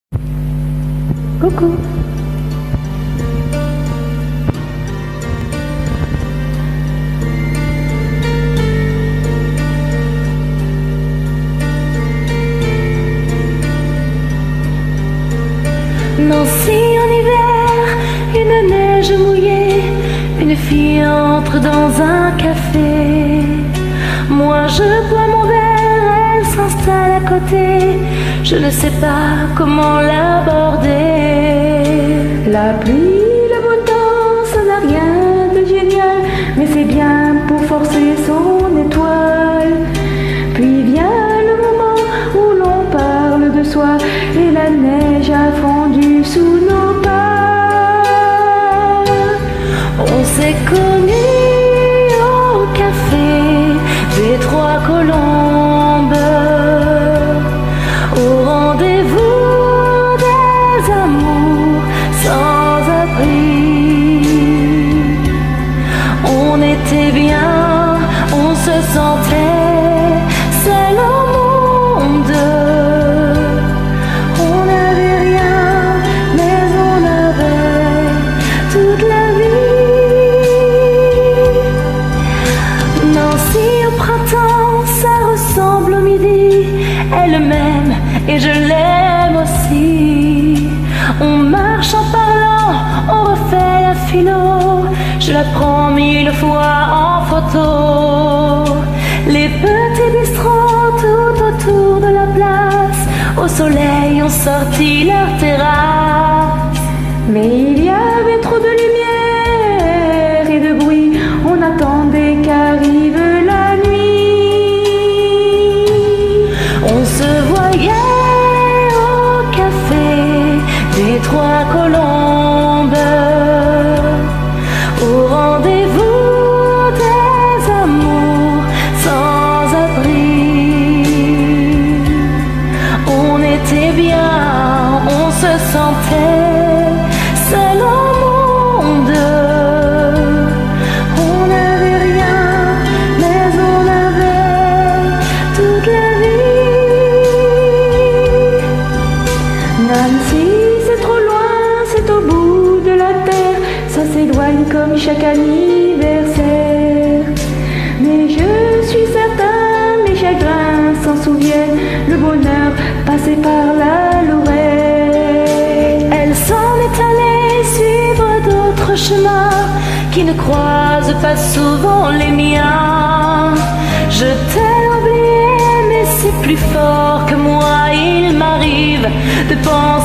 Coucou. Nancy en hiver, une neige mouillée, une fille entre dans un café. Moi je bois mon verre, elle s'installe à côté. Je ne sais pas comment l'aborder. La pluie, le beau temps, ça n'a rien de génial, mais c'est bien pour forcer son étoile. Puis vient le moment où l'on parle de soi et la neige a fondu sous nos pas. On s'est connus au café des Trois Colombes, au rendez-vous des amours sans abri. On était bien, on se sentait seul au monde. On n'avait rien, mais on avait toute la vie. Nancy au printemps, ça ressemble au midi. Elle m'aime et je l'aime aussi. On marche en parlant, on refait la philo. Je la prends 1000 fois en photo. Les petits bistrots tout autour de la place, au soleil ont sorti leur terrasse. Mais il y avait trop de lumière et de bruit, on attendait qu'arrive la nuit. On se voyait au café des Trois Colombes, au rendez-vous des amours sans abri. On était bien, on se sentait seul au monde. On n'avait rien, mais on avait toute la vie. Nancy, c'est trop loin, c'est au bout de la terre, ça s'éloigne comme chaque anniversaire. Mais je suis certain, mes chagrins s'en souviennent, le bonheur passé par la Lorraine. Elle s'en est allée suivre d'autres chemins qui ne croisent pas souvent les miens. Je t'ai oublié, mais c'est plus fort que moi. Il m'arrive de penser